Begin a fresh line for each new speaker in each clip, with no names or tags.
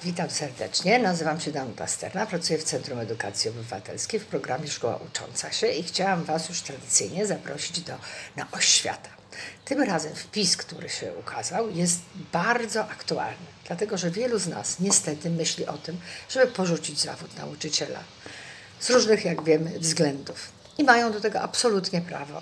Witam serdecznie, nazywam się Danuta Sterna, pracuję w Centrum Edukacji Obywatelskiej w programie Szkoła Ucząca się i chciałam Was już tradycyjnie zaprosić na Oś Świata. Tym razem wpis, który się ukazał, jest bardzo aktualny, dlatego że wielu z nas niestety myśli o tym, żeby porzucić zawód nauczyciela z różnych, jak wiemy, względów. I mają do tego absolutnie prawo.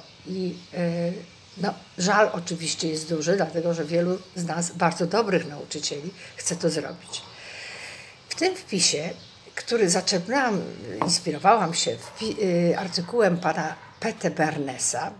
Żal oczywiście jest duży, dlatego że wielu z nas, bardzo dobrych nauczycieli, chce to zrobić. W tym wpisie, który zaczerpnęłam, inspirowałam się artykułem pana Pete Bernesa,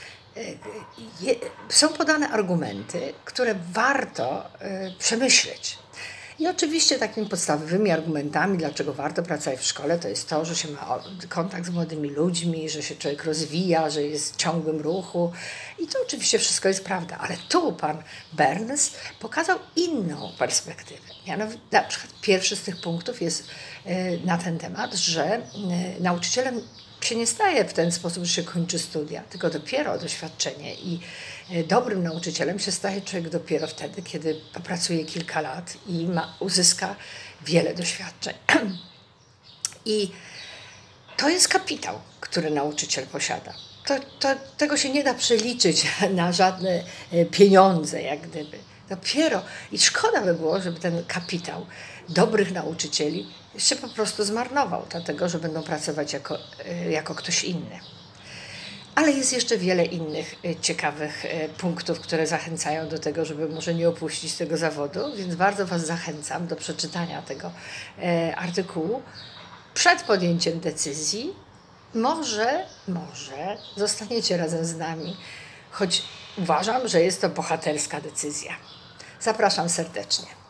są podane argumenty, które warto przemyśleć. I oczywiście takimi podstawowymi argumentami, dlaczego warto pracować w szkole, to jest to, że się ma kontakt z młodymi ludźmi, że się człowiek rozwija, że jest w ciągłym ruchu. I to oczywiście wszystko jest prawda. Ale tu pan Bernes pokazał inną perspektywę. Mianowicie, na przykład pierwszy z tych punktów jest na ten temat, że nauczycielem się nie staje w ten sposób, że się kończy studia, tylko dopiero doświadczenie i dobrym nauczycielem się staje człowiek dopiero wtedy, kiedy popracuje kilka lat i uzyska wiele doświadczeń. I to jest kapitał, który nauczyciel posiada. Tego się nie da przeliczyć na żadne pieniądze, jak gdyby. Dopiero i szkoda by było, żeby ten kapitał dobrych nauczycieli się po prostu zmarnował, dlatego że będą pracować jako ktoś inny. Ale jest jeszcze wiele innych ciekawych punktów, które zachęcają do tego, żeby może nie opuścić tego zawodu, więc bardzo Was zachęcam do przeczytania tego artykułu przed podjęciem decyzji. Może zostaniecie razem z nami, choć uważam, że jest to bohaterska decyzja. Zapraszam serdecznie.